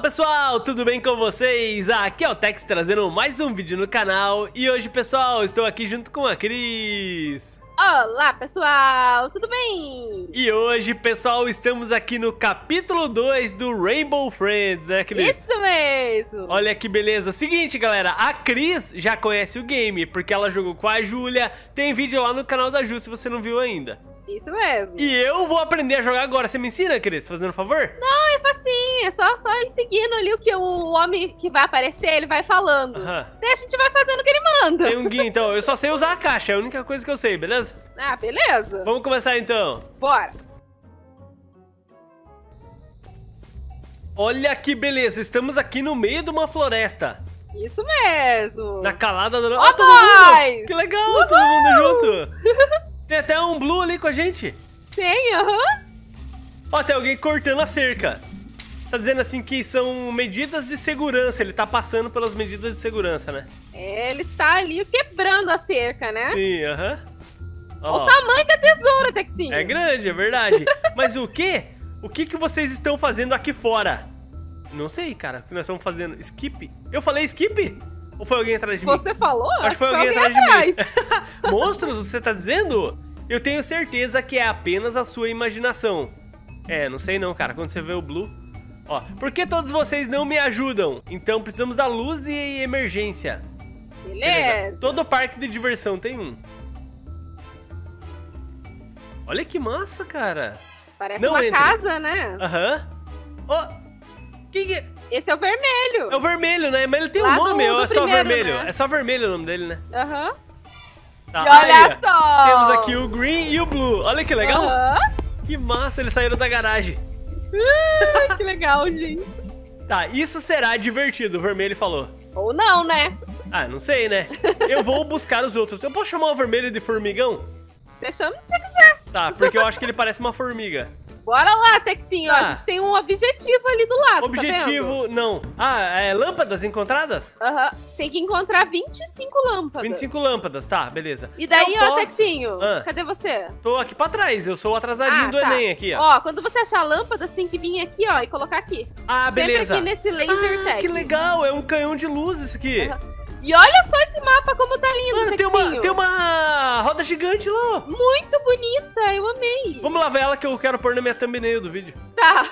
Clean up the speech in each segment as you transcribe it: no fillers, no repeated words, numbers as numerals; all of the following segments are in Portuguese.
pessoal, tudo bem com vocês? Aqui é o Tex trazendo mais um vídeo no canal. E hoje, pessoal, estou aqui junto com a Cris. Olá, pessoal, tudo bem? E hoje, pessoal, estamos aqui no capítulo 2 do Rainbow Friends, né, Cris? Isso mesmo! Olha que beleza. Seguinte, galera, a Cris já conhece o game, porque ela jogou com a Júlia. Tem vídeo lá no canal da Ju, se você não viu ainda. Isso mesmo. E eu vou aprender a jogar agora. Você me ensina, Cris, fazendo um favor? Não, é facinho, é só ir seguindo ali o que o homem que vai aparecer, ele vai falando. Daí a gente vai fazendo o que ele manda. Tem um guia, então. Eu só sei usar a caixa, é a única coisa que eu sei, beleza? Ah, beleza. Vamos começar, então. Bora. Olha que beleza, estamos aqui no meio de uma floresta. Isso mesmo. Na calada do... Ó, todo mundo! Que legal, todo mundo junto. Tem até um Blue ali com a gente. Tem, aham. Ó, tem alguém cortando a cerca. Tá dizendo assim que são medidas de segurança. Ele tá passando pelas medidas de segurança, né? É, ele está ali quebrando a cerca, né? Sim, aham. O tamanho da tesoura, Texinho. É grande, é verdade. Mas o quê? O que que vocês estão fazendo aqui fora? Não sei, cara. O que nós estamos fazendo? Skip? Eu falei skip? Ou foi alguém atrás de mim? Você falou? Acho que foi alguém atrás de mim. Monstros, você tá dizendo? Eu tenho certeza que é apenas a sua imaginação. É, não sei não, cara. Quando você vê o Blue... Ó, por que todos vocês não me ajudam? Então precisamos da luz de emergência. Beleza. Todo parque de diversão tem um. Olha que massa, cara. Parece uma casa, né? Aham. Ó, quem que... Esse é o vermelho. É o vermelho, né? Mas ele tem Lá um nome, do é só primeiro, vermelho. né? É só vermelho o nome dele, né? Aham. Tá, E olha aí, só! temos aqui o Green e o Blue. Olha que legal. Aham. Que massa, eles saíram da garagem. Que legal, gente. Tá, isso será divertido, o vermelho falou. Ou não, né? Ah, não sei, né? Eu vou buscar os outros. Eu posso chamar o vermelho de formigão? Você chama se você quiser. Tá, porque eu acho que ele parece uma formiga. Bora lá, Texinho. Tá. A gente tem um objetivo ali do lado, Objetivo, não. Ah, é lâmpadas encontradas? Aham. Tem que encontrar 25 lâmpadas. 25 lâmpadas, tá, beleza. E daí, Eu ó, posso- Texinho, Ah. cadê você? Tô aqui pra trás, eu sou o atrasadinho do Enem aqui, ó. Ó, quando você achar a lâmpada, você tem que vir aqui, ó, e colocar aqui. Ah, beleza. Sempre aqui nesse laser tag. Que legal, é um canhão de luz isso aqui. Aham. E olha só esse mapa como tá lindo, Mano, Texinho. tem uma roda gigante lá, ó. Muito bonita, eu amei. Vamos lá ver ela que eu quero pôr na minha thumbnail do vídeo. Tá.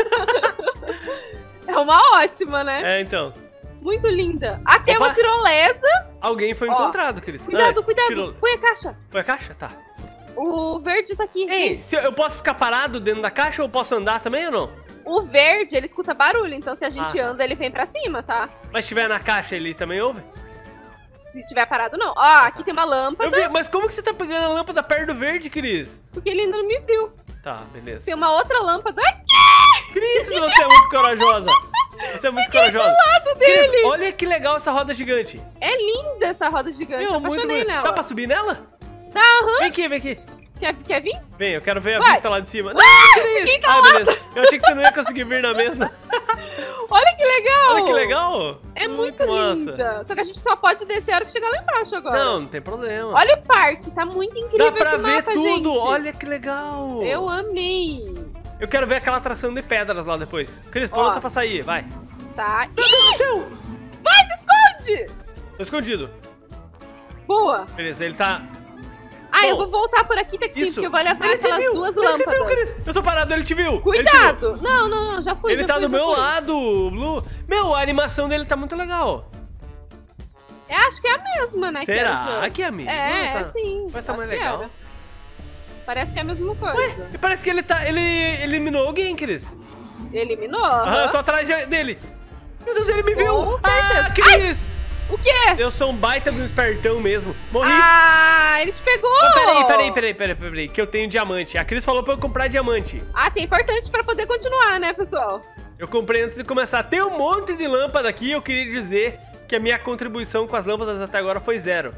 É uma ótima, né? É, então. Muito linda. Aqui é Opa. uma tirolesa. Alguém foi Ó, encontrado, Cris. Cuidado, cuidado. Tirou... Põe a caixa. Foi a caixa? Tá. O verde tá aqui. Ei, eu posso ficar parado dentro da caixa ou posso andar também ou não? O verde, ele escuta barulho, então se a gente Ah, tá. anda, ele vem pra cima, tá? Mas se estiver na caixa, ele também ouve? Se tiver parado, não. Ó, aqui tem uma lâmpada, Mas como que você tá pegando a lâmpada perto do verde, Cris? porque ele ainda não me viu. Tá, beleza. Tem uma outra lâmpada aqui Cris, você é muito corajosa. Você é muito corajosa. do lado dele. Cris, olha que legal essa roda gigante. É linda essa roda gigante, eu muito apaixonei bonito. nela. Dá pra subir nela? Tá, aham. Vem aqui, vem aqui. Quer vir? Vem, eu quero ver a Vai. vista lá de cima. Não, Cris! quem tá Ah, lá? beleza. Eu achei que você não ia conseguir vir na mesma. Olha que legal. Olha que legal. É muito massa. linda. Só que a gente só pode descer a hora que chegar lá embaixo agora. Não, não tem problema. Olha o parque, tá muito incrível Dá pra esse ver mapa, tudo. gente. Olha que legal. Eu amei. Eu quero ver aquela atração de pedras lá depois. Cris, pronta pra sair, vai. Tá. Meu Deus do céu! Vai, se esconde! Tô escondido. Boa. Beleza, ele tá... Ah, eu Bom, vou voltar por aqui, Texinho, Isso. porque eu vou levar Ele te aquelas viu, duas ele te viu, lâmpadas. Cris. Eu tô parado, ele te viu. Cuidado! Não, não, não, já fui. Ele já tá fui, do já meu fui. lado, Blue. Meu, a animação dele tá muito legal. Eu acho que é a mesma, né? Será que é a mesma? É, Tá. sim. Mas tá acho mais que legal. era. Parece que é a mesma coisa. E parece que ele tá... Ele eliminou alguém, Cris. Eliminou? Aham, eu tô atrás dele. Meu Deus, ele me viu. Com certeza. Ah, Cris! O quê? Eu sou um baita de um espertão mesmo. Morri. Ah, ele te pegou! Oh, peraí, que eu tenho diamante. A Cris falou pra eu comprar diamante. Ah, sim, é importante pra poder continuar, né, pessoal? Eu comprei antes de começar. Tem um monte de lâmpada aqui. Eu queria dizer que a minha contribuição com as lâmpadas até agora foi 0.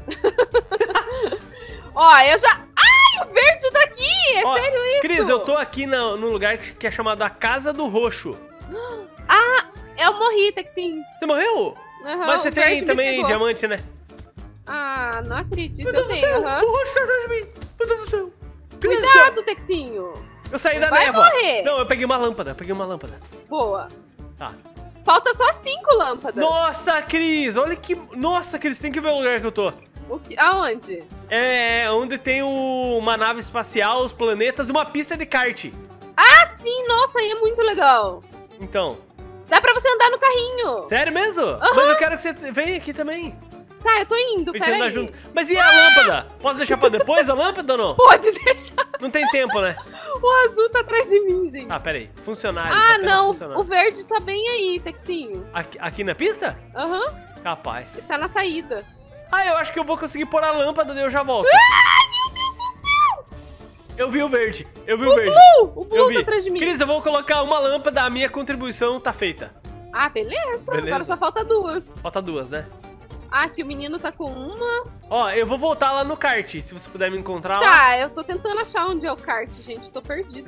Ó, eu já... Ai, o verde daqui! É Ó, sério isso? Cris, eu tô aqui num lugar que é chamado a Casa do Roxo. Ah, eu morri, Texinho. Você morreu? Aham, Mas você o verde tem me também pegou. diamante, né? Ah, não acredito, Meu Deus eu do tenho, céu, aham. o roxo tá atrás de mim. Meu Deus do céu. Cris, Cuidado, Texinho. eu saí da Vai névoa. morrer. Não, eu peguei uma lâmpada, Boa. Tá. Falta só 5 lâmpadas. Nossa, Cris, olha que... Nossa, Cris, tem que ver o lugar que eu tô. Aonde? É, onde tem uma nave espacial, os planetas e uma pista de kart. Ah, sim, nossa, aí é muito legal. Então. Dá pra você andar no carrinho. Sério mesmo? Mas eu quero que você venha aqui também. Tá, eu tô indo, peraí. Junto. Mas e a lâmpada? Posso deixar pra depois a lâmpada ou não? Pode deixar. Não tem tempo, né? O azul tá atrás de mim, gente. Ah, peraí. Funcionário. Ah, não. O verde tá bem aí, Texinho. Aqui na pista? Aham. Capaz. Ele tá na saída. Ah, eu acho que eu vou conseguir pôr a lâmpada, daí eu já volto. Ai, meu Deus do céu! Eu vi o verde. O Blue tá atrás de mim. Cris, eu vou colocar uma lâmpada, a minha contribuição tá feita. Ah, beleza. Agora só falta 2. Falta 2, né? Ah, que o menino tá com uma. Ó, eu vou voltar lá no kart, se você puder me encontrar lá. Tá, eu tô tentando achar onde é o kart, gente. Tô perdida.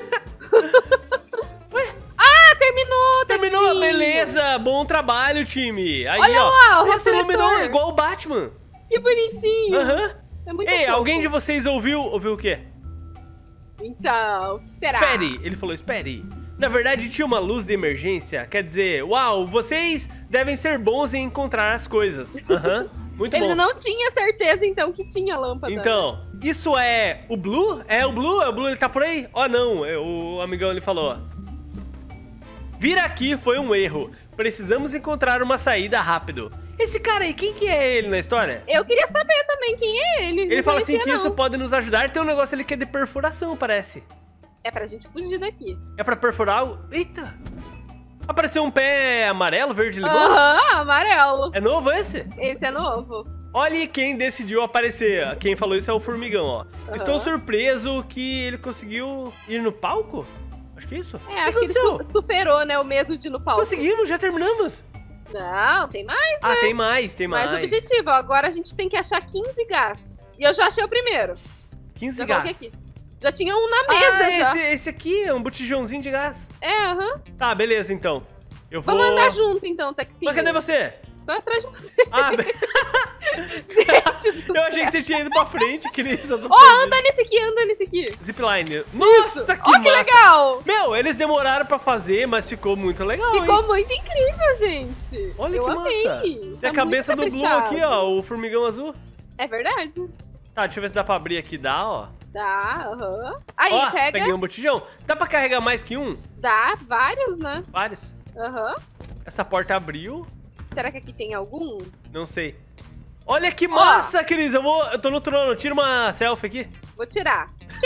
Ué? Ah, terminou! Terminou, beleza! Bom trabalho, time! Aí, olha ó, lá, o você refletor. iluminou igual o Batman. Que bonitinho! Aham. É muito Ei, fofo. alguém de vocês ouviu o quê? Então, o que será? Espere, ele falou, espere. Na verdade, tinha uma luz de emergência, quer dizer, uau, vocês devem ser bons em encontrar as coisas. Aham, muito bom. Ele não tinha certeza, então, que tinha lâmpada. Então, isso é o Blue? É o Blue? Ele tá por aí? Ó, não, o amigão ele falou. Vir aqui foi um erro. Precisamos encontrar uma saída rápido. Esse cara aí, quem que é ele na história? Eu queria saber também quem é ele. Ele fala assim que não. isso pode nos ajudar. Tem um negócio ali que é de perfuração, parece. É pra gente fugir daqui. É pra perfurar o... Eita! Apareceu um pé amarelo, verde, limão? Aham, amarelo. É novo esse? Esse é novo. Olha quem decidiu aparecer. Quem falou isso é o Formigão, ó. Estou surpreso que ele conseguiu ir no palco? Acho que é isso. É, acho que ele superou, né, o medo de ir no palco. Conseguimos, já terminamos. Não, tem mais, né? Ah, tem mais. Mais objetivo. Agora a gente tem que achar 15 gás. E eu já achei o primeiro. 15 gás. Aqui. Já tinha um na mesa, já. Esse aqui é um botijãozinho de gás. É, aham. Tá, beleza, então. Eu vou... Vamos andar junto, então, Texinho. Mas cadê você? Tô atrás de você. Ah, gente do eu achei que você tinha ido pra frente, Cris. Ó, anda nesse aqui. Zipline. Nossa, que massa. Que legal. Meu, eles demoraram pra fazer, mas ficou muito legal, Ficou muito incrível, gente. Olha eu que amei. massa. Tem a cabeça do Blue aqui, ó, o formigão azul. É verdade. Tá, deixa eu ver se dá pra abrir aqui. Dá, ó. Dá, aham. Aí, ó, pega. Peguei um botijão. Dá pra carregar mais que um? Dá, vários, né? Vários. Aham. Essa porta abriu. Será que aqui tem algum? Não sei. Olha que massa, Cris. Eu tô no trono. Tira uma selfie aqui. Vou tirar.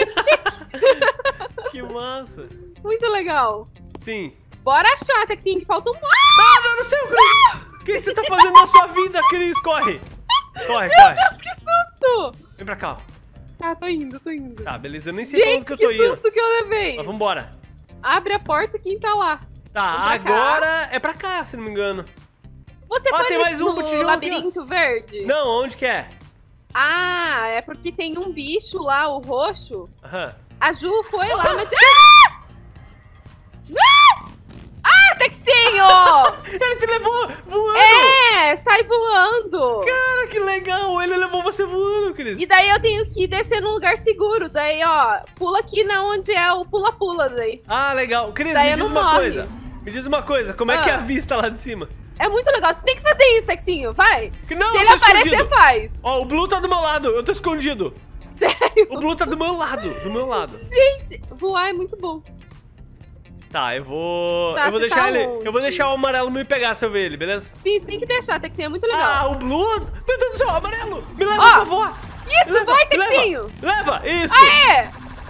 Tic. Que massa. Muito legal. Sim. Bora achar, Texinho, que falta um... Ah, não sei o que... O que você tá fazendo na sua vida, Cris? Corre. Corre, Meu Deus, que susto. Vem pra cá. Tá, tô indo. Tá, beleza. Eu nem sei pra onde que eu tô indo. Gente, que susto que eu levei. Mas vambora. Abre a porta, quem tá lá? Tá, agora é pra cá, se não me engano. Você foi tem mais um botijão labirinto aqui, verde? Não, onde que é? Ah, é porque tem um bicho lá, o roxo. Aham. A Ju foi lá, mas... Ah! Ah, Texinho! Ele te levou voando! É, sai voando! Cara, que legal! Ele levou você voando, Cris! E daí eu tenho que descer num lugar seguro. Daí, ó, pula aqui na onde é o pula-pula daí. Ah, legal. Cris, daí me diz uma coisa. Como é que é a vista lá de cima? É muito legal. Você tem que fazer isso, Texinho. Vai. Não, se ele aparecer, faz. Ó, o Blue tá do meu lado. Eu tô escondido. Sério? O Blue tá do meu lado. Gente, voar é muito bom. Tá, eu vou... Tá, eu vou deixar tá ele... onde? Eu vou deixar o amarelo me pegar se eu ver ele, beleza? Sim, você tem que deixar, Texinho. É muito legal. Ah, o Blue... Meu Deus do céu, amarelo! Me leva pra voar! Isso, leva, vai, Texinho! Leva! Isso! Aê!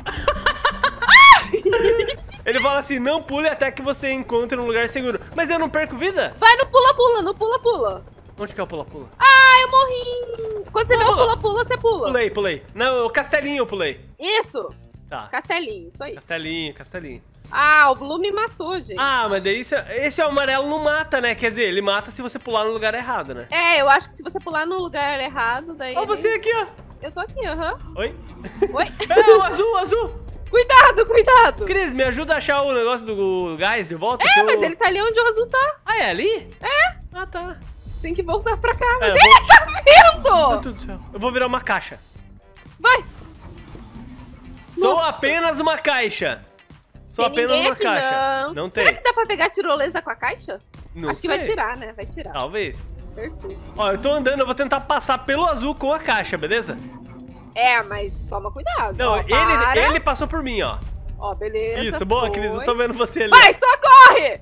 Ele fala assim, não pule até que você encontre um lugar seguro. Mas eu não perco vida? Vai no pula-pula, no pula-pula. Onde que é o pula-pula? Ah, eu morri! Quando você vê o pula-pula, você pula. Pulei. Não, o castelinho eu pulei. Isso. Tá. Castelinho, isso aí. Castelinho. Ah, o Blue me matou, gente. Ah, mas daí esse amarelo não mata, né? Quer dizer, ele mata se você pular no lugar errado, né? É, eu acho que se você pular no lugar errado, daí... Ó, você aqui, ó. Eu tô aqui, aham. Oi? Oi? É, o azul. Cuidado. Cris, me ajuda a achar o negócio do gás de volta. Mas ele tá ali onde o azul tá. Ah, é ali? É. Ah, tá. Tem que voltar pra cá. Mas ele tá vendo! Meu Deus do céu. Eu vou virar uma caixa. Vai. Sou apenas uma caixa. Só apenas uma caixa. Não tem. Será que dá pra pegar tirolesa com a caixa? Não Acho que vai tirar, né? Vai tirar. Talvez. Certeza. Ó, eu tô andando, eu vou tentar passar pelo azul com a caixa, beleza? É, mas toma cuidado. Não, ó, ele passou por mim, ó. Ó, beleza. Isso, boa, Cris, eu tô vendo você ali. Vai, só corre!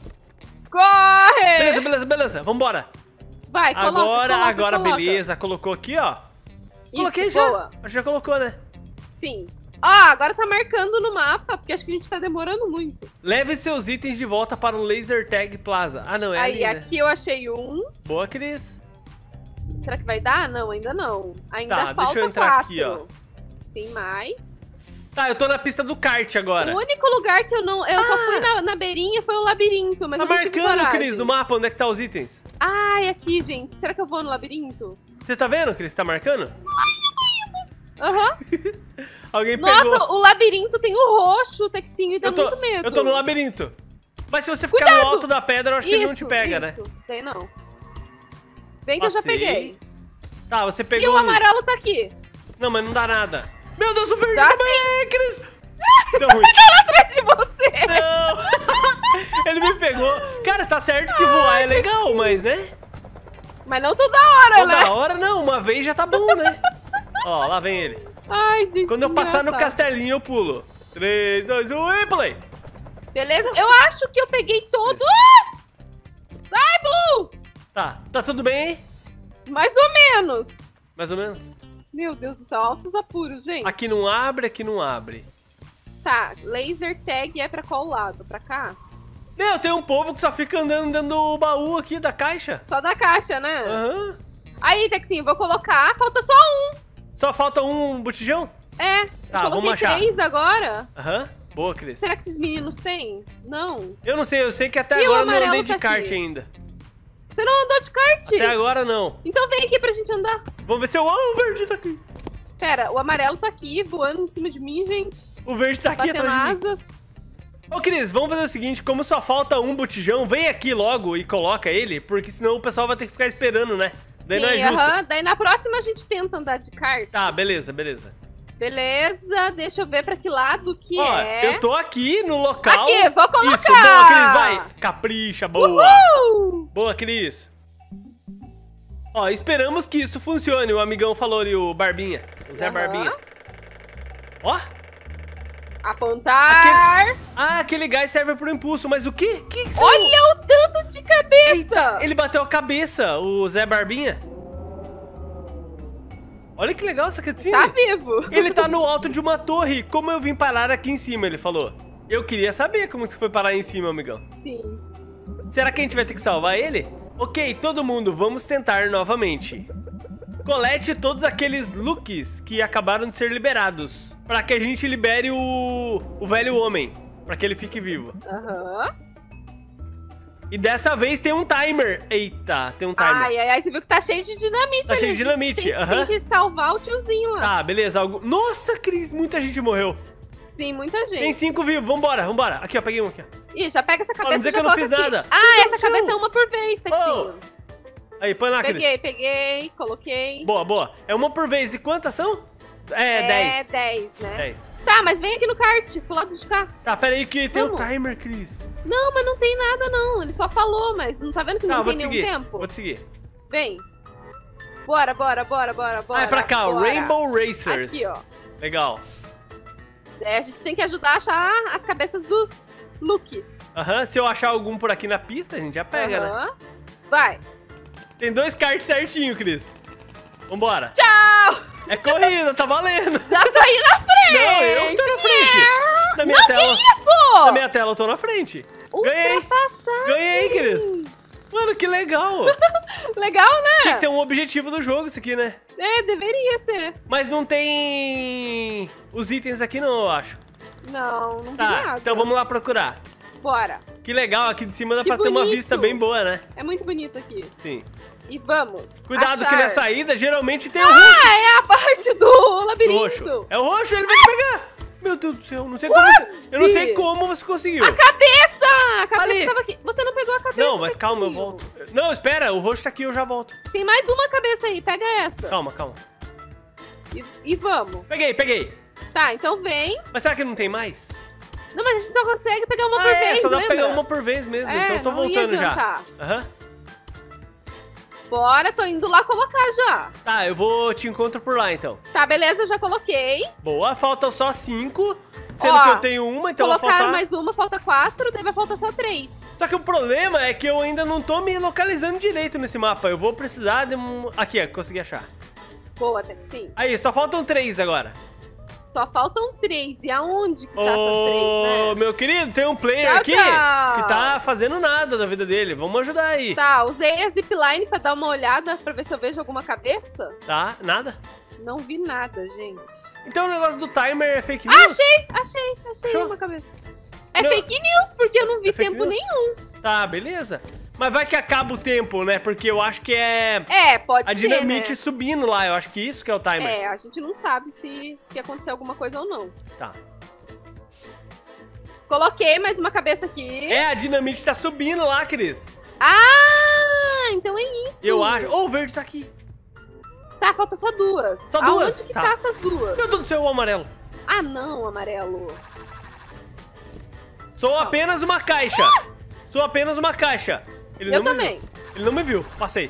Corre! Beleza. Vambora. Vai, coloca. Agora, beleza. Colocou aqui, ó. Coloquei isso, já. boa. Já colocou, né? Sim. Ó, agora tá marcando no mapa, porque acho que a gente tá demorando muito. Leve seus itens de volta para o Laser Tag Plaza. Ah, não, é aí, ali, né? Aqui eu achei um. Boa, Cris. Será que vai dar? Não, ainda não. Ainda falta deixa eu entrar 4. aqui, ó. Tem mais. Tá, eu tô na pista do kart agora. O único lugar que eu não... Eu só fui na beirinha foi o labirinto, mas tá eu não tive marcando, coragem. Cris, no mapa onde é que tá os itens. Ai, aqui, gente. Será que eu vou no labirinto? Você tá vendo, Cris? Tá marcando? Aham. Alguém pegou. Nossa, o labirinto tem o roxo, o Texinho, e dá muito medo. Eu tô no labirinto. Mas se você ficar no alto da pedra, eu acho que ele não te pega, né? Tem não. Vem que eu já peguei. Tá, você pegou. E o amarelo tá aqui. Não, mas não dá nada. Meu Deus, o verde Dá também, Cris. Deu ruim. Ele atrás de você. Não. Ele me pegou. Cara, tá certo que voar é legal, mas, né? Mas não toda hora, né? Toda hora não, uma vez já tá bom, né? Ó, lá vem ele. Ai, gente. Quando eu passar no castelinho, eu pulo. 3, 2, 1 e pulei. Beleza? Eu acho que eu peguei todos. Sai, Blue! Tá tudo bem, hein? Mais ou menos. Mais ou menos. Meu Deus do céu, altos apuros, gente. Aqui não abre, aqui não abre. Tá, laser tag é pra qual lado? Pra cá? Meu, tem um povo que só fica andando dentro do baú aqui da caixa. Só da caixa, né? Aham. Aí, Texinho, vou colocar. Falta só um. Só falta um botijão? É, Tá, eu vamos coloquei achar. 3 agora. Aham. Boa, Cris. Será que esses meninos têm? Não. Eu não sei, eu sei que até E o agora eu não amarelo andei de tá kart aqui? ainda. Você não andou de kart? Até agora não. Então vem aqui pra gente andar. Vamos ver se eu... Oh, o verde tá aqui. Pera, o amarelo tá aqui, voando em cima de mim, gente. O verde tá aqui Batendo atrás de mim. asas. Ô, Cris, vamos fazer o seguinte, como só falta um botijão, vem aqui logo e coloca ele, porque senão o pessoal vai ter que ficar esperando, né? Daí não é justo. Daí na próxima a gente tenta andar de kart. Tá, beleza. Beleza, deixa eu ver pra que lado que Ó, é. eu tô aqui no local. Aqui, vou colocar. Isso, boa, Cris, vai. Capricha, boa. Uhul! Boa, Cris. Ó, esperamos que isso funcione, o amigão falou ali, o Barbinha. O Zé Barbinha. Ó. Apontar. Aquele gás serve pro impulso, mas o quê? Que Olha o tanto de cabeça. Eita, ele bateu a cabeça, o Zé Barbinha. Olha que legal essa cutscene. Tá vivo. Ele tá no alto de uma torre. Como eu vim parar aqui em cima, ele falou. Eu queria saber como você foi parar aí em cima, amigão. Sim. Será que a gente vai ter que salvar ele? Ok, todo mundo, vamos tentar novamente. Colete todos aqueles looks que acabaram de ser liberados. Pra que a gente libere o velho homem. Pra que ele fique vivo. Aham. E dessa vez tem um timer. Eita, tem um timer. Ai, você viu que tá cheio de dinamite Tá ali. cheio de dinamite, Tem que salvar o tiozinho lá. Tá, beleza. Nossa, Cris, muita gente morreu. Sim, muita gente. Tem 5 vivos, vambora. Aqui, ó, peguei um aqui, ó. Ih, já pega essa cabeça não dizer e que já eu não coloca fiz aqui. nada. Ah, Meu essa Deus do cabeça céu. é uma por vez, Texinho. Aí, põe lá, Cris. Peguei, coloquei. Boa. É uma por vez. E quantas são? 10. É 10, né? 10. Tá, mas vem aqui no kart, pro lado de cá. Tá, pera aí que tem um Vamos. timer, Cris. Não, mas não tem nada, não. Ele só falou, mas não tá vendo que não vou tem te nenhum seguir. tempo? Vou te seguir. Vem. Bora. É pra cá, o bora. Rainbow Racers. Aqui, ó. Legal. A gente tem que ajudar a achar as cabeças dos looks. Aham, se eu achar algum por aqui na pista, a gente já pega, né? Vai. Tem 2 karts certinho, Cris. Vambora. Tchau! É corrida, tá valendo. Já saí na frente! Não, eu tô na frente. Na minha Não, tela. que isso? Na minha tela eu tô na frente. Ganhei. Ultrapassagem. Ganhei, Cris. Mano, que legal. Legal, né? Tinha que ser um objetivo do jogo isso aqui, né? É, deveria ser. Mas não tem os itens aqui não, eu acho. Não tem Tá, nada. então vamos lá procurar. Bora. Que legal, aqui de cima dá Que pra ter uma bonito. vista bem boa, né? É muito bonito aqui. Sim. E vamos. Cuidado achar. que na saída geralmente tem o roxo. Ah, é a parte do O labirinto. roxo. É o roxo, ele vai te pegar. Meu Deus do céu, não sei como. Eu não sei como você conseguiu. A cabeça! A cabeça Ali. tava aqui. Você não pegou a cabeça? Não, mas calma, eu Texinho. volto. Não, espera, o roxo tá aqui, eu já volto. Tem mais uma cabeça aí, pega essa. Calma. E vamos. Peguei. Tá, então vem. Mas será que não tem mais? Não, mas a gente só consegue pegar uma por vez, só dá pra lembra? pegar uma por vez mesmo, então eu tô voltando já. Aham. Bora, tô indo lá colocar já. Tá, eu te encontro por lá, então. Tá, beleza, já coloquei. Boa, faltam só 5, sendo que eu tenho uma, então vai faltar... Colocaram mais uma, falta 4, daí vai faltar só 3. Só que o problema é que eu ainda não tô me localizando direito nesse mapa. Eu vou precisar de um... Aqui, ó, consegui achar. Boa, Texinho. Aí, só faltam 3 agora. Só faltam 3. E aonde que tá essas 3, né? Meu querido, tem um player aqui que tá fazendo nada da vida dele. Vamos ajudar aí. Tá, usei a zipline pra dar uma olhada, pra ver se eu vejo alguma cabeça. Tá, nada? Não vi nada, gente. Então o negócio do timer é fake news? Achei uma cabeça. É fake news, porque eu não vi tempo nenhum. Tá, beleza. Mas vai que acaba o tempo, né? Porque eu acho que pode ser, a dinamite né? subindo lá. Eu acho que isso que é o timer. A gente não sabe se aconteceu alguma coisa ou não. Tá. Coloquei mais uma cabeça aqui. A dinamite tá subindo lá, Cris. Ah, então é isso. Eu acho. O verde tá aqui. Tá, falta só 2. Só 2? Aonde que tá essas 2? Meu Deus do céu, o amarelo. Ah, não, amarelo. Sou apenas uma caixa. Sou apenas uma caixa. Eu também. Ele não me viu. Passei.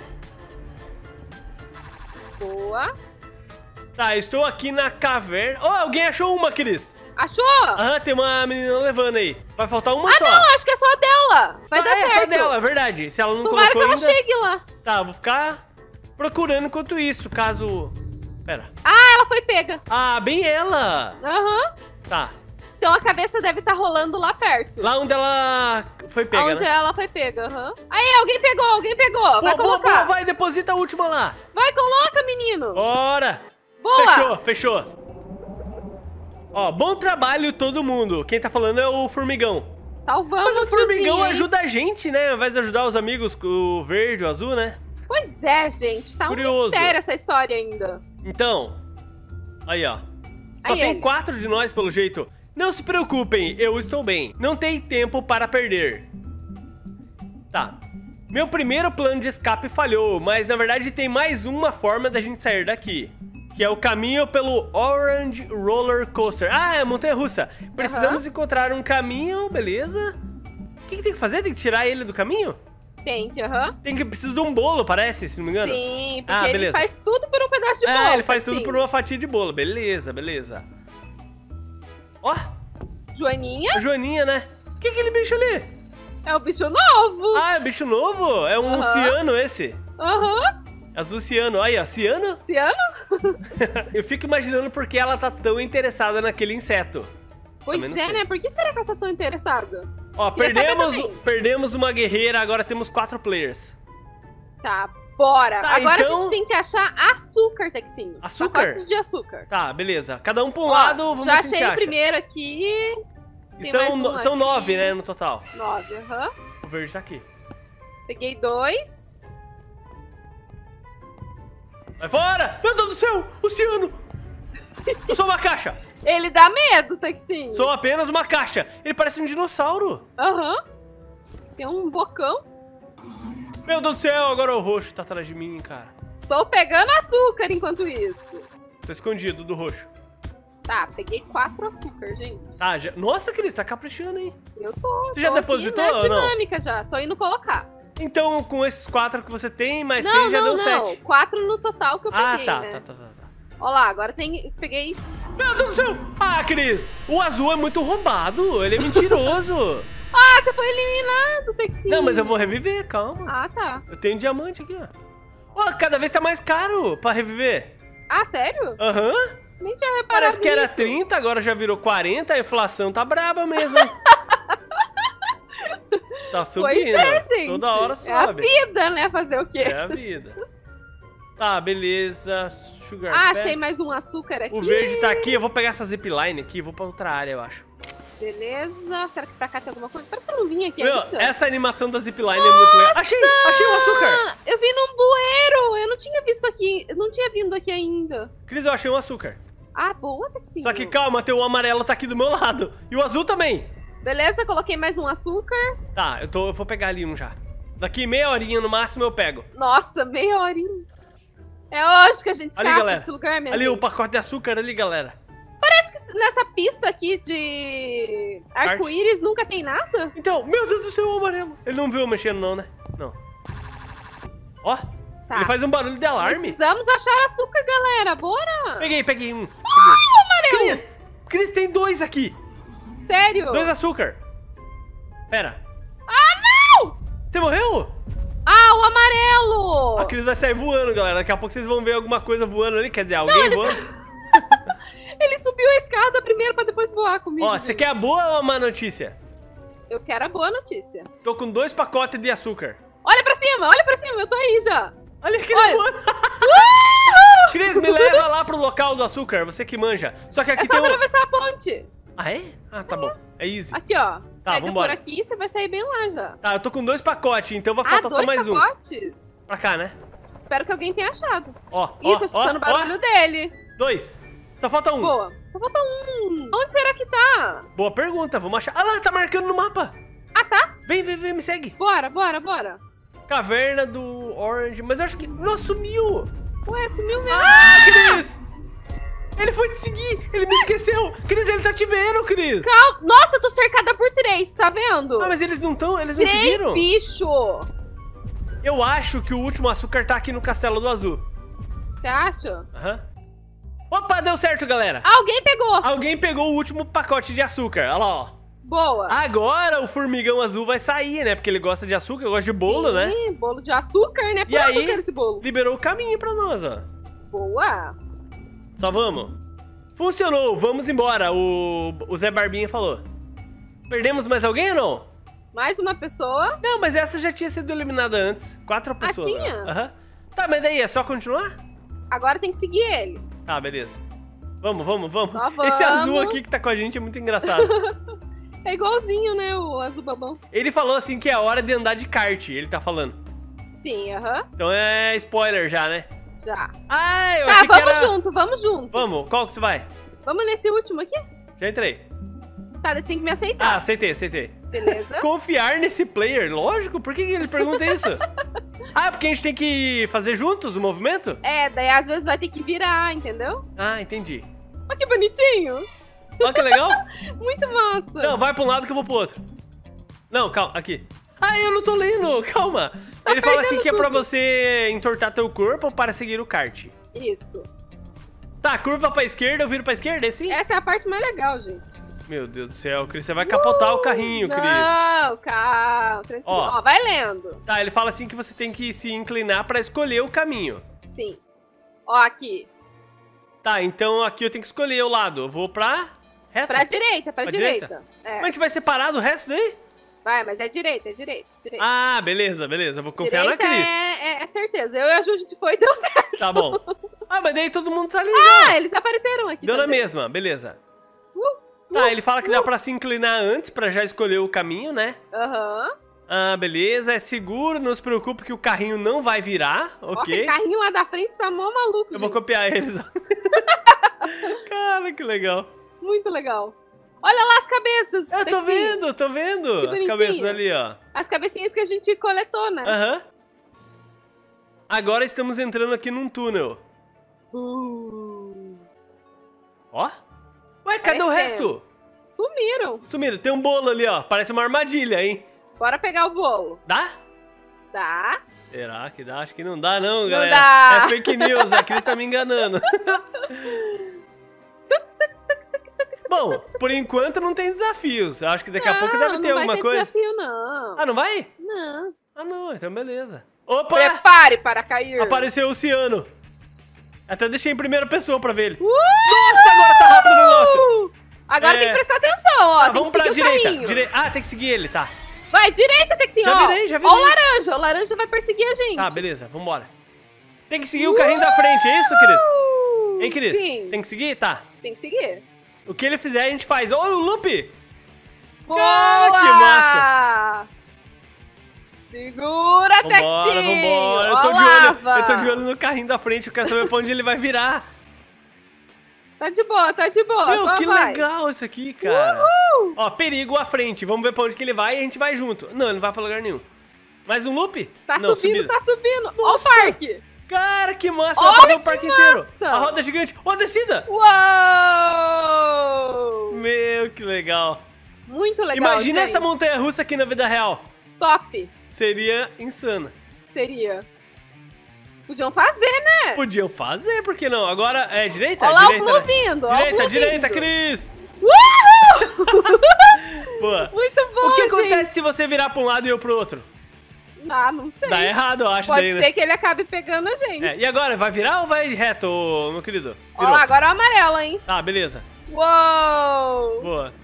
Boa. Tá, estou aqui na caverna. Alguém achou uma, Cris. Achou? Aham, tem uma menina levando aí. Vai faltar uma só. Ah, não, acho que é só a dela. Vai dar certo. É só dela, é verdade. Se ela não Tomara colocou que ela chegue lá. Tá, vou ficar procurando enquanto isso, caso... Pera. Ah, ela foi pega. Ah, bem ela. Aham. Tá. Então a cabeça deve estar rolando lá perto. Lá onde ela foi pega, onde ela foi pega, Aí, alguém pegou. Vai colocar. Boa, vai, deposita a última lá. Vai, coloca, menino. Bora. Boa. Fechou. Ó, bom trabalho todo mundo. Quem tá falando é o Formigão. Salvamos o Mas o Formigão tiozinho, ajuda a gente, né? Ao invés de ajudar os amigos, o verde, o azul, né? Pois é, gente. Tá Curioso. um mistério essa história ainda. Então, aí, ó. Só tem 4 de nós, pelo jeito. Não se preocupem, eu estou bem. Não tem tempo para perder. Tá. Meu primeiro plano de escape falhou, mas na verdade tem mais uma forma da gente sair daqui. Que é o caminho pelo Orange Roller Coaster. Ah, é a montanha-russa. Precisamos encontrar um caminho, beleza. O que tem que fazer? Tem que tirar ele do caminho? Tem que, Precisa de um bolo, parece, se não me engano. Sim, porque ele faz tudo por um pedaço de bolo. Ele faz tudo por uma fatia de bolo. Beleza. Ó. Joaninha. A Joaninha, né? O que é aquele bicho ali? É o bicho novo. Ah, é bicho novo? É um ciano esse? Azul ciano. Aí, ó, ciano? Ciano? Eu fico imaginando por que ela tá tão interessada naquele inseto. Pois é, né? Por que será que ela tá tão interessada? Ó, perdemos uma guerreira, agora temos 4 players. Tá, bora. Tá, agora então... a gente tem que achar açúcar, Texinho. Açúcar? Pacotes de açúcar. Tá, beleza. Cada um pra um lado, vamos ver se a gente acha. Já achei o primeiro aqui. E são 9, né, no total. 9, O verde tá aqui. Peguei 2. Vai fora! Meu Deus do céu! O ciano! Eu sou uma caixa! Ele dá medo, Texinho. Sou apenas uma caixa. Ele parece um dinossauro. Tem um bocão. Meu Deus do céu, agora o roxo tá atrás de mim, cara. Estou pegando açúcar enquanto isso. Tô escondido do roxo. Tá, peguei 4 açúcar, gente. Ah, já... Nossa, Cris, tá caprichando, hein? Eu tô. Você já depositou ou não? dinâmica já. Tô indo colocar. Então, com esses 4 que você tem, mais 3 já deu 7. 4 no total que eu peguei, tá. Ó lá, agora peguei... Meu Deus do céu! Ah, Cris, o azul é muito roubado. Ele é mentiroso. Você foi eliminado, Texinho. Não, mas eu vou reviver, calma. Ah, tá. Eu tenho diamante aqui, ó. Cada vez tá mais caro pra reviver. Ah, sério? Nem tinha reparado Parece que era nisso. 30, agora já virou 40. A inflação tá braba mesmo, hein? Tá subindo. Pois é, gente. Toda hora sobe. É a vida, né? Fazer o quê? É a vida. Tá, beleza. Sugar achei mais um açúcar aqui. O verde tá aqui. Eu vou pegar essa zipline aqui e vou pra outra área, eu acho. Beleza. Será que pra cá tem alguma coisa? Parece que eu não vim aqui ainda. Essa animação da zipline é muito legal. Achei o açúcar. Eu vi num bueiro. Eu não tinha visto aqui. Eu não tinha vindo aqui ainda. Cris, eu achei um açúcar. Ah, boa, Texinho. Só que calma, o amarelo tá aqui do meu lado. E o azul também. Beleza, coloquei mais um açúcar. Tá, eu vou pegar ali um já. Daqui meia horinha no máximo eu pego. Nossa, meia horinha. É hoje que a gente escapa desse lugar mesmo. Ali o pacote de açúcar ali, galera. Parece que nessa pista aqui de arco-íris nunca tem nada? Então, meu Deus do céu, o amarelo. Ele não viu eu mexendo não, né? Não. Ó, ele faz um barulho de alarme. Precisamos achar açúcar, galera. Bora. Peguei um. Ai, o amarelo. Cris, tem 2 aqui. Sério? 2 açúcar. Pera. Ah, não! Você morreu? Ah, o amarelo. A Cris vai sair voando, galera. Daqui a pouco vocês vão ver alguma coisa voando ali. Quer dizer, alguém voando. Ele subiu a escada primeiro pra depois voar comigo. Ó, você quer a boa ou a má notícia? Eu quero a boa notícia. Tô com 2 pacotes de açúcar. Olha pra cima, eu tô aí já. Olha a Cris voando. Cris, me leva lá pro local do açúcar, você que manja. Só que aqui tem atravessar a ponte. Ah, é? Ah, tá bom. É easy. Aqui, ó. Tá, pega vambora. por aqui e você vai sair bem lá já. Tá, eu tô com 2 pacotes, então vai faltar só mais 2 pacotes? Pra cá, né? Espero que alguém tenha achado. Ó, Ih, tô escutando o barulho dele. 2. Só falta 1. Boa. Só falta 1. Onde será que tá? Boa pergunta, vamos achar. Ah lá, tá marcando no mapa. Ah, tá? Vem, me segue. Bora. Caverna do Orange, mas eu acho que... Nossa, sumiu. Ué, sumiu mesmo. Ah, Cris! Ele foi te seguir, ele me esqueceu. Cris, ele tá te vendo, Cris. Calma. Nossa, eu tô cercada por 3, tá vendo? Ah, mas eles não te viram. 3 bichos. Eu acho que o último açúcar tá aqui no Castelo do Azul. Você acha? Aham. Opa, deu certo, galera. Alguém pegou O último pacote de açúcar, olha lá, ó. Boa. Agora o formigão azul vai sair, né? Porque ele gosta de açúcar, gosta de bolo, né? Sim, bolo de açúcar, né? E aí, esse bolo. liberou o caminho pra nós, ó. Boa. Só vamos. Funcionou, vamos embora, o Zé Barbinha falou. Perdemos mais alguém ou não? Mais uma pessoa. Não, mas essa já tinha sido eliminada antes. 4 pessoas. Tinha? Aham. Tá, mas daí é só continuar? Agora tem que seguir ele. Tá, beleza. Vamos. Só vamos. Esse azul aqui que tá com a gente é muito engraçado. É igualzinho, né, o azul babão. Ele falou assim que é a hora de andar de kart, ele tá falando. Sim, aham. Então é spoiler já, né? Já. Ah, eu achei que era... vamos junto. Vamos, qual que você vai? Vamos nesse último aqui? Já entrei. Tá, você tem que me aceitar. Ah, aceitei. Beleza. Confiar nesse player, lógico. Por que ele pergunta isso? Ah, porque a gente tem que fazer juntos o movimento? É, daí às vezes vai ter que virar, entendeu? Ah, entendi. Olha que bonitinho. Olha que legal. Muito massa. Não, vai pra um lado que eu vou pro outro. Não, calma, aqui. Ah, eu não tô lendo, calma. Ele fala assim que é pra você entortar teu corpo para seguir o kart. Isso. Tá, curva pra esquerda, eu viro pra esquerda, é assim? Essa é a parte mais legal, gente. Meu Deus do céu, Cris, você vai capotar o carrinho, Cris. Não, calma, tranquilo. Ó, vai lendo. Tá, ele fala assim que você tem que se inclinar pra escolher o caminho. Sim. Ó, aqui. Tá, então aqui eu tenho que escolher o lado. Eu vou pra reta? Pra direita. É. Mas a gente vai separar do resto daí? Vai, mas é direita. Ah, beleza. Vou confiar direita na Cris. É certeza. Eu e a Ju, a gente foi e deu certo. Tá bom. Ah, mas daí todo mundo tá ali já. Eles apareceram aqui Deu também. na mesma, beleza. Tá, ele fala que dá pra se inclinar antes, pra já escolher o caminho, né? Aham. Ah, beleza. É seguro, não se preocupe que o carrinho não vai virar, ok? O carrinho lá da frente tá mó maluco, Eu vou copiar eles. Cara, que legal. Muito legal. Olha lá as cabeças. Eu tô vendo. As cabeças ali, ó. As cabecinhas que a gente coletou, né? Aham. Agora estamos entrando aqui num túnel. Ó. Ué, cadê o resto? Sumiram. Tem um bolo ali, ó. Parece uma armadilha, hein? Bora pegar o bolo. Dá? Dá. Será que dá? Acho que não dá, não, galera. Não dá. É fake news. A Cris tá me enganando. Bom, por enquanto não tem desafios. Eu acho que daqui a pouco deve ter alguma coisa. Não vai ter desafio, não. Ah, não vai? Não. Ah, não. Então beleza. Opa! Prepare para cair. Apareceu o Ciano. Até deixei em primeira pessoa pra ver ele. Nossa, agora tá rápido o negócio. Agora tem que prestar atenção, ó. Tá, tem vamos que pra seguir direita. Ah, tem que seguir ele, tá. Vai, direita tem que seguir, Já ó. virei. Ó o laranja. O laranja vai perseguir a gente. Tá, beleza. Vambora. Tem que seguir o carrinho da frente, é isso, Cris? Hein, Cris? Sim. Tem que seguir? Tá. Tem que seguir. O que ele fizer, a gente faz. Olha o loop! Boa! Cara, que massa! Segura, Texi! Vambora. Eu tô de olho no carrinho da frente. Eu quero saber pra onde ele vai virar. Tá de boa. Meu, só que vai. legal isso aqui, cara. Ó, perigo à frente. Vamos ver pra onde que ele vai e a gente vai junto. Não, ele não vai pra lugar nenhum. Mais um loop? Tá não, subindo. Nossa. Ó o parque. Cara, que massa! Dá pra ver o parque inteiro. A roda gigante. Ó, descida! Uou! Meu, que legal. Muito legal, Imagina gente. essa montanha-russa aqui na vida real. Top. Seria insana. Seria. Podiam fazer, né? Podiam fazer, por que não? Agora, direita? Olha lá direita, o Blue vindo. Direita, Cris. Uhul! Boa. Muito bom, O que gente. acontece se você virar pra um lado e eu pro outro? Ah, não sei. Dá errado, eu acho. Pode daí, ser né? que ele acabe pegando a gente. E agora, vai virar ou vai reto, meu querido? Olha lá, agora é o amarelo, hein? Ah, beleza. Uou! Boa.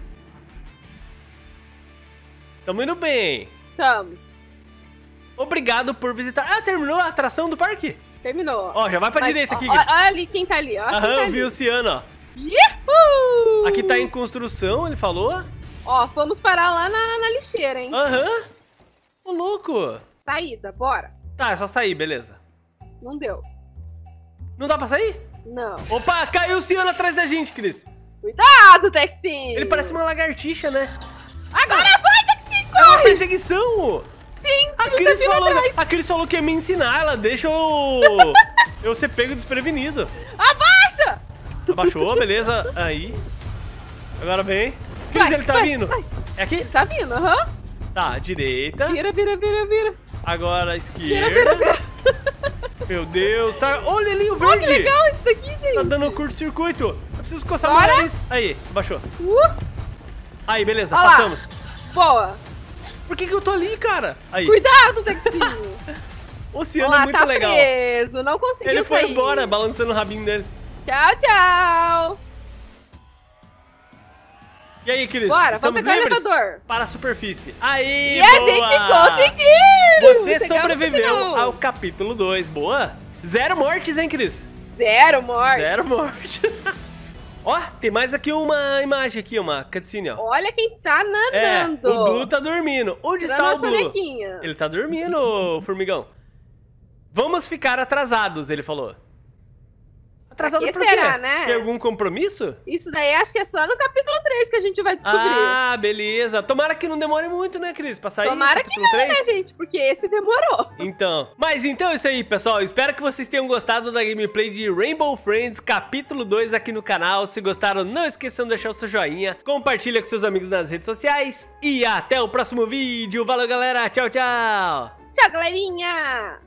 Tamo indo bem. Estamos. Obrigado por visitar. Ah, terminou a atração do parque? Terminou. Ó, já vai pra direita aqui. Olha ali quem tá ali, ó. Aham, eu vi o Ciano, ó. Yuhu! Aqui tá em construção, ele falou. Ó, vamos parar lá na lixeira, hein? Aham. Ô, louco. Saída, bora. Tá, é só sair, beleza. Não deu. Não dá pra sair? Não. Opa, caiu o Ciano atrás da gente, Cris. Cuidado, Texinho. Ele parece uma lagartixa, né? Agora vai, Texinho, É uma corre! perseguição. Sim, A Cris falou que ia me ensinar, ela deixa eu ser pego desprevenido. Abaixa! Abaixou, beleza. Aí. Agora vem. Cris, ele tá vindo. Vai. É aqui? Tá vindo, aham. Tá, direita. Vira. Agora esquerda. Vira. Meu Deus, tá. Olha ali o Ó, verde. que legal isso daqui, gente. Tá dando curto-circuito. Eu preciso coçar Bora. meu nariz. Aí, abaixou. Aí, beleza, Ó lá. passamos. Boa. Por que eu tô ali, cara? Aí. Cuidado, Texinho. O Ciano Ó lá, é muito tá legal. preso, não conseguiu Ele foi sair. embora, balançando o rabinho dele. Tchau, tchau. E aí, Cris? Bora, estamos vamos pegar o livres? elevador. Para a superfície. Aí, E boa! a gente conseguiu! Você Chegamos no sobreviveu final. ao capítulo 2. Boa! 0 mortes, hein, Cris? 0 morte. 0 mortes. Ó, tem mais aqui uma imagem aqui, uma cutscene, ó. Olha quem tá nadando. O Blue tá dormindo. Onde Tirando está a o Blue? sonequinha. Ele tá dormindo, formigão. Vamos ficar atrasados, ele falou. Atrasado Pra por que quê? será, né? Tem algum compromisso? Isso daí acho que é só no capítulo 3 que a gente vai descobrir. Ah, beleza. Tomara que não demore muito, né, Cris? Pra sair Tomara que capítulo não, 3? né, gente? Porque esse demorou. Então. Mas então é isso aí, pessoal. Espero que vocês tenham gostado da gameplay de Rainbow Friends capítulo 2 aqui no canal. Se gostaram, não esqueçam de deixar o seu joinha. Compartilha com seus amigos nas redes sociais. E até o próximo vídeo. Valeu, galera. Tchau, tchau. Tchau, galerinha!